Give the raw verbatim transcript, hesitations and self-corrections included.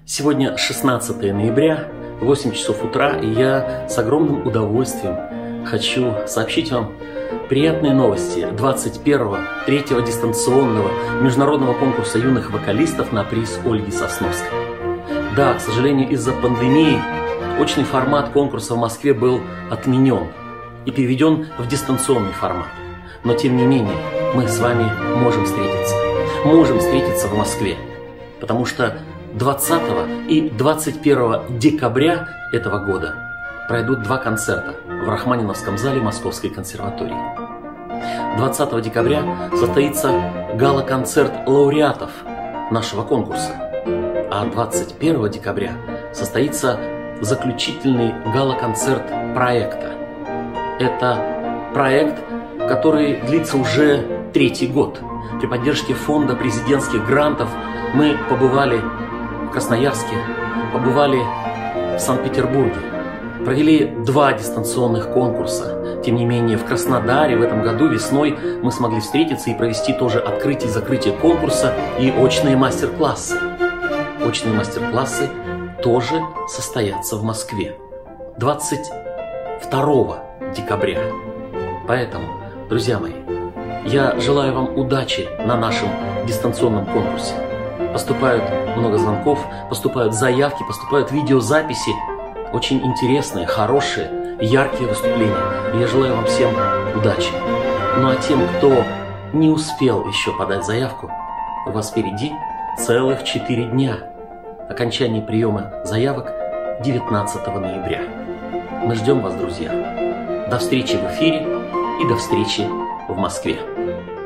Сегодня шестнадцатое ноября, восемь часов утра, и я с огромным удовольствием хочу сообщить вам приятные новости двадцать первого, третьего дистанционного международного конкурса юных вокалистов на приз Ольги Сосновской. Да, к сожалению, из-за пандемии очный формат конкурса в Москве был отменен и переведен в дистанционный формат. Но тем не менее, мы с вами можем встретиться. Можем встретиться в Москве, потому что двадцатого и двадцать первого декабря этого года пройдут два концерта в Рахманиновском зале Московской консерватории. двадцатого декабря состоится гала-концерт лауреатов нашего конкурса, а двадцать первого декабря состоится заключительный гала-концерт проекта. Это проект, который длится уже третий год. При поддержке фонда президентских грантов мы побывали в Красноярске, побывали в Санкт-Петербурге, провели два дистанционных конкурса. Тем не менее, в Краснодаре в этом году весной мы смогли встретиться и провести тоже открытие и закрытие конкурса и очные мастер-классы. Очные мастер-классы тоже состоятся в Москве двадцать второго декабря. Поэтому, друзья мои, я желаю вам удачи на нашем дистанционном конкурсе. Поступают много звонков, поступают заявки, поступают видеозаписи. Очень интересные, хорошие, яркие выступления. Я желаю вам всем удачи. Ну а тем, кто не успел еще подать заявку, у вас впереди целых четыре дня. Окончание приема заявок девятнадцатого ноября. Мы ждем вас, друзья. До встречи в эфире и до встречи в Москве.